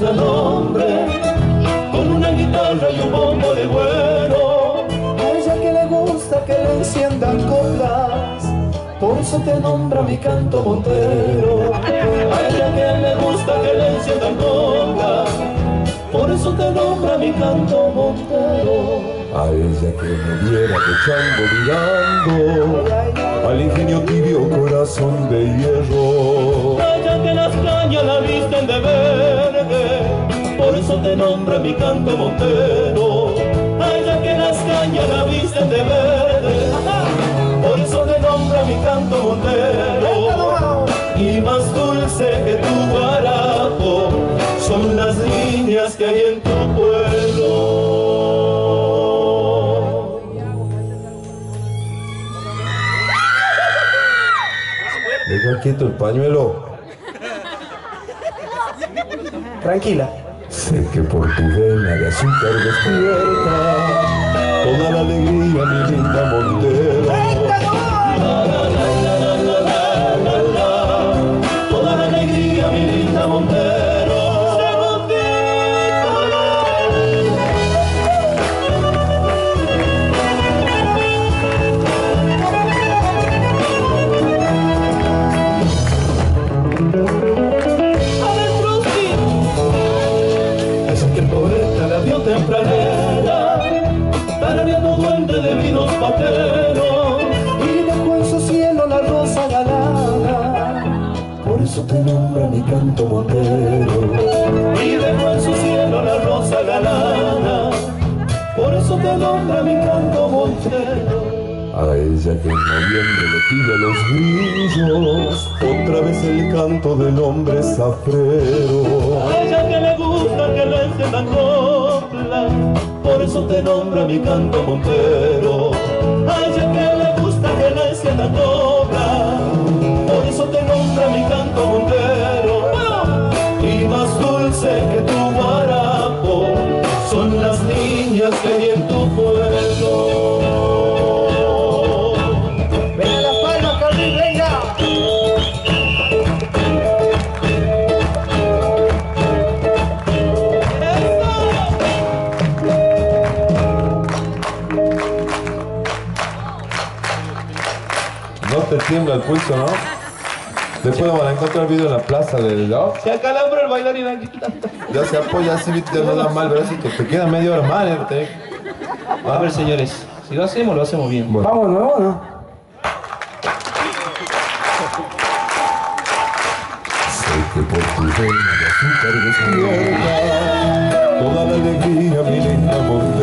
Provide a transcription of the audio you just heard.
gran hombre, con una guitarra y un bombo de güero. A ella que le gusta que le enciendan coplas, por eso te nombra mi canto montero. A ella que le gusta que le enciendan coplas, por eso te nombra mi canto montero. A ella que me viera de chango mirando al ingenio tibio corazón de hierro. A ella que las cañas la visten de verde, por eso te nombra mi canto montero. A ella que las cañas la visten de verde, por eso te nombra mi canto montero. Y más dulce que tu guarapo son las líneas que hay en tu pueblo. Deja quieto el pañuelo. Tranquila. Sé que por tu vena de azúcar despierta toda la alegría, mi linda Montero. Toda la alegría, mi linda Montero. Tempranera, tarareando duende de vinos pateros, Y dejó en su cielo la rosa galana, por eso te nombra mi canto montero. y dejó en su cielo la rosa galana, por eso te nombra mi canto montero. A ella que en noviembre le pide a los grillos otra vez el canto del hombre zafrero. A ella que le gusta que le enciendan copla, por eso te nombra mi canto montero. A ella que le gusta que le enciendan copla, por eso te nombra mi canto montero. Y más dulce que tu guarapo son las niñas que hay en tu pueblo. No te tiembla el pulso, ¿no? Después van a encontrar el video en la plaza del... ¿no? Se acalambra el bailarín aquí. Ya se apoya así, ya no da mal, ¿verdad? Te queda media hora mal, ¿eh? A ver, señores, si lo hacemos bien. Bueno. Vamos, ¿no? Sé que por tu vena de azúcar despierta toda la alegría, mi linda Montero.